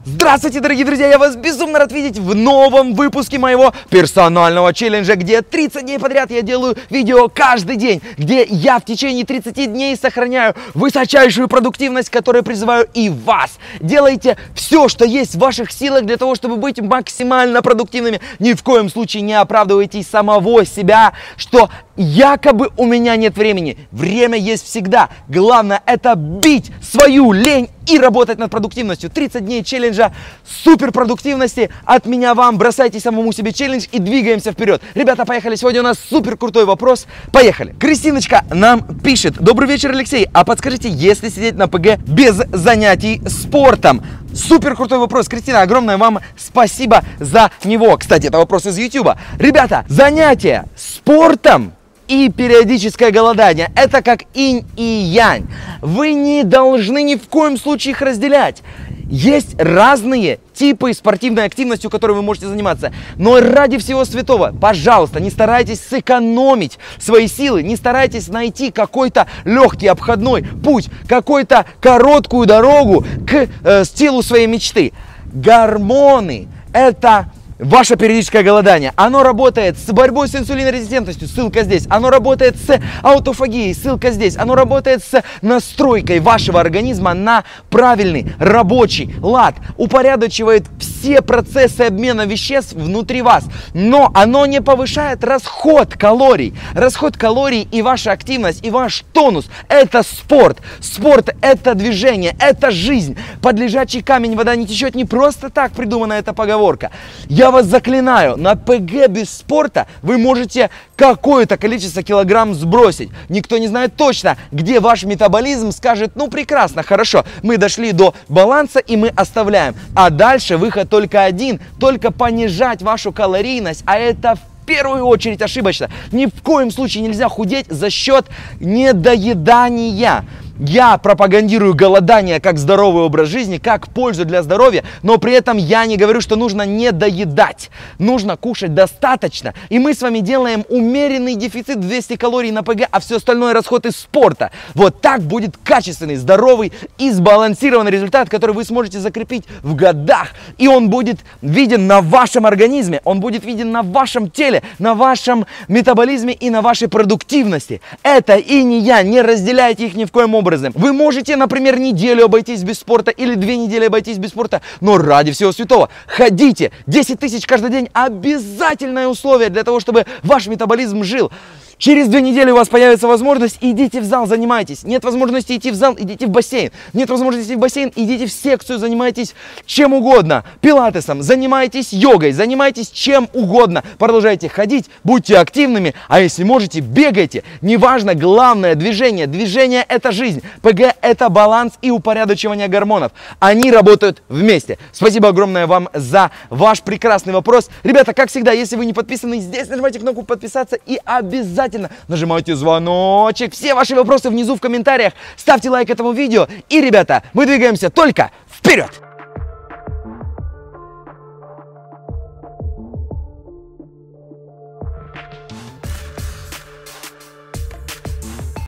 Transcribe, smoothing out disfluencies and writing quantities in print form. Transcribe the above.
Здравствуйте, дорогие друзья! Я вас безумно рад видеть в новом выпуске моего персонального челленджа, где 30 дней подряд я делаю видео каждый день, где я в течение 30 дней сохраняю высочайшую продуктивность, которую призываю и вас. Делайте все, что есть в ваших силах для того, чтобы быть максимально продуктивными. Ни в коем случае не оправдывайте самого себя, что якобы у меня нет времени. Время есть всегда. Главное — это бить свою лень и работать над продуктивностью. 30 дней челленджа суперпродуктивности от меня вам. Бросайте самому себе челлендж и двигаемся вперед. Ребята, поехали. Сегодня у нас супер крутой вопрос. Поехали. Кристиночка нам пишет: добрый вечер, Алексей. А подскажите, если сидеть на ПГ без занятий спортом? Супер крутой вопрос, Кристина. Огромное вам спасибо за него. Кстати, это вопрос из YouTube. Ребята, занятия спортом и периодическое голодание — это как инь и янь. Вы не должны ни в коем случае их разделять. Есть разные типы спортивной активности, которой вы можете заниматься. Но ради всего святого, пожалуйста, не старайтесь сэкономить свои силы, не старайтесь найти какой-то легкий обходной путь, какую-то короткую дорогу к стилу своей мечты. Гормоны — это ваше периодическое голодание. Оно работает с борьбой с инсулинорезистентностью, ссылка здесь. Оно работает с аутофагией, ссылка здесь. Оно работает с настройкой вашего организма на правильный рабочий лад. Упорядочивает все процессы обмена веществ внутри вас. Но оно не повышает расход калорий. Расход калорий и ваша активность, и ваш тонус — это спорт. Спорт — это движение, это жизнь. Под лежачий камень вода не течет. Не просто так придумана эта поговорка. Я вас заклинаю, на ПГ без спорта вы можете какое-то количество килограмм сбросить. Никто не знает точно, где ваш метаболизм скажет: ну прекрасно, хорошо, мы дошли до баланса и мы оставляем. А дальше выход только один, только понижать вашу калорийность, а это в первую очередь ошибочно. Ни в коем случае нельзя худеть за счет недоедания. Я пропагандирую голодание как здоровый образ жизни, как пользу для здоровья, но при этом я не говорю, что нужно не доедать. Нужно кушать достаточно. И мы с вами делаем умеренный дефицит 200 калорий на ПГ, а все остальное расход из спорта. Вот так будет качественный, здоровый и сбалансированный результат, который вы сможете закрепить в годах. И он будет виден на вашем организме, он будет виден на вашем теле, на вашем метаболизме и на вашей продуктивности. Это инь и янь, не разделяйте их ни в коем образом. Вы можете, например, неделю обойтись без спорта или 2 недели обойтись без спорта, но ради всего святого ходите. 10 тысяч каждый день — обязательное условие для того, чтобы ваш метаболизм жил. Через 2 недели у вас появится возможность, идите в зал, занимайтесь. Нет возможности идти в зал, идите в бассейн. Нет возможности идти в бассейн, идите в секцию, занимайтесь чем угодно. Пилатесом, занимайтесь йогой, занимайтесь чем угодно. Продолжайте ходить, будьте активными, а если можете, бегайте. Неважно, главное — движение. Движение — это жизнь. ПГ — это баланс и упорядочивание гормонов. Они работают вместе. Спасибо огромное вам за ваш прекрасный вопрос. Ребята, как всегда, если вы не подписаны, здесь нажимайте кнопку подписаться и обязательно нажимайте звоночек. Все ваши вопросы внизу в комментариях. Ставьте лайк этому видео. И, ребята, мы двигаемся только вперед!